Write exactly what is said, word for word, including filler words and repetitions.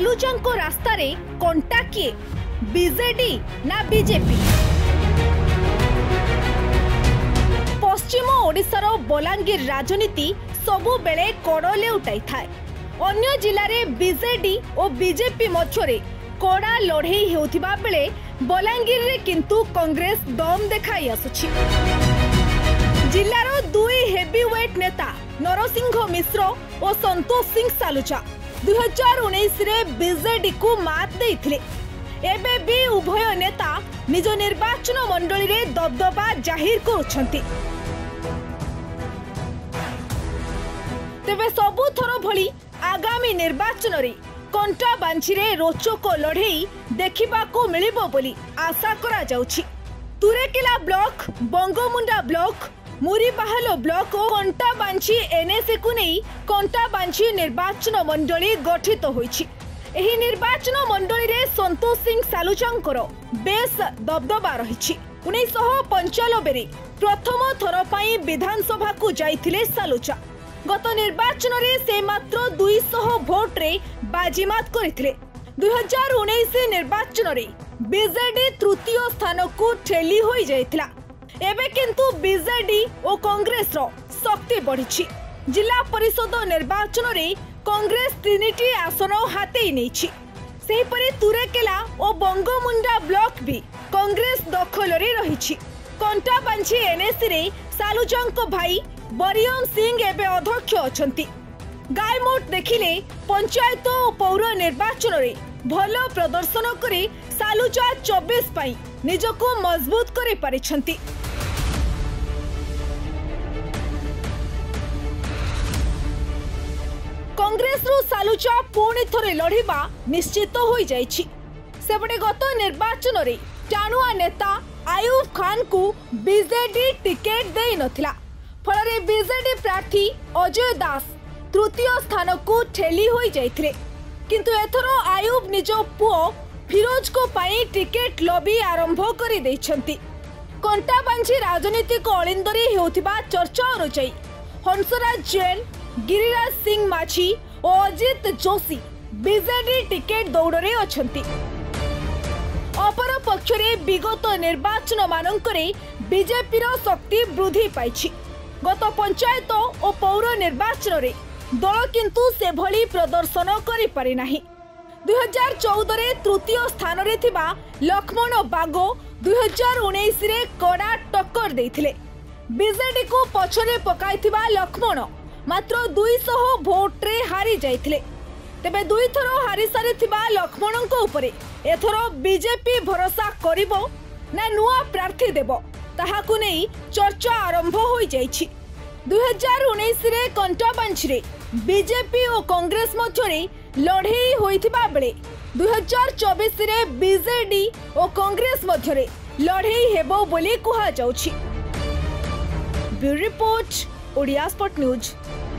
सालुजांको रास्ता रे कंटा किए बीजेडी ना बीजेपी। पश्चिम ओडिशार बलांगीर राजनीति सबु बेले कड़ले उठाई थाए। अन्य जिले में बीजेडी और बीजेपी मध्य कड़ा लड़ई होथिबा बेले बलांगीर रे किंतु कांग्रेस दम देखाई आसुछि। जिलार दुई हेवीवेट नेता नरसिंह मिश्र और संतोष सिंह सालुजा दुई हजार उन्नीस रे बीजेडी को मात देइथिले। एबे भी उभय नेता निज निर्वाचन मंडली रे दबदबा जाहिर करुछंती। तेबे सबु थर भली आगामी निर्वाचन रे कंटा बांछी रे रोचक लड़ई देखा मिलिबो बोली आशा करा जाउछि। Tureikela block, Bangomunda block, Muribahal block और कंटा बांछी एनएसए को नहीं कंटा बांछी निर्वाचन मंडली गठित होइछि। एही निर्वाचन मंडली रे संतोष सिंह सालुजांकर बेस दबदबा रहिछि। उन्नीस सौ पंचानबे रे प्रथम थर पई विधानसभा को जाइथिले सालुजा। गत निर्वाचन रे से मात्र दुई सौ भोट रे बाजीमात करथिले। दुई हजार उन्नीस निर्वाचन रे बीजेडी तृतीय स्थान को ठेली होई जाइथिला। एबे किंतु बीजेडी और कांग्रेस रो शक्ति बढ़िछि। जिला परिषद निर्वाचन रे कांग्रेस तीनिटी आसन हातेई नेछि। सेहिपरि तुरेकेला और बंगमुंडा ब्लॉक भी कांग्रेस दखल रे रहिछि। कंटा बांछी एनएसए रे सालुजांको भाई बरियम सिंह एबे अध्यक्ष अछंती। गायमोट देखिले पंचायत और पौर निर्वाचन रे भलो प्रदर्शन करे सालुजा चौबीस पाई निजको मजबूत करे पारिछंती। कांग्रेस रु सालुजा पुणी थरे लड़िबा निश्चित होई जाइछि। सेबडे गत निर्वाचन रे टाणुआ नेता आयुब खान को बीजेडी टिकेट देई नथिला। फलरे बीजेडी प्रार्थी अजय दास तृतीय स्थान को ठेली होई जाइथिले। किंतु एथरो आयुब निज पुओ फिरोज को पाई टिकेट लॉबी आरंभ करि दैछंती। कंटा बांछी राजनीतिक अलिंदरी हेउथिबा चर्चा अनुसार हंसराज जैन, गिरिराज सिंह माझी और अजित जोशी बीजेडी टिकेट दौड़े अछंती। अपर पक्षरे विगत निर्वाचन मानकरे बीजेपी रो शक्ति वृद्धि पाइछि। गत पंचायत और पौर निर्वाचन रे दल किंतु से भली प्रदर्शन करि पारि नाही। दुई हजार चौदह रे तृतीय स्थान रे थिबा लक्ष्मण बागो दुई हजार उन्नीस रे कड़ा टक्कर देइथिले। बीजेडी को पछरे पकाइथिबा लक्ष्मण मात्र दुई सौ भोट रे हारी जाइथिले। तेबे दुई थर हारी सारिथिबा लक्ष्मण को उपरे एथरो बीजेपी भरोसा करिवो ना नुआ प्रार्थी देबो ताहाकु नै चर्चा आरंभ होई जाइछि। दुई हजार उन्नीस रे कंटा बांछी रे बीजेपी और कांग्रेस मध्य लड़ई होइथिबा बेले दुई हजार चौबीस रे बीजेडी और कांग्रेस मध्य लड़ई हेबो बोली कुहा जाउछि। Bureau report, Odia spot news.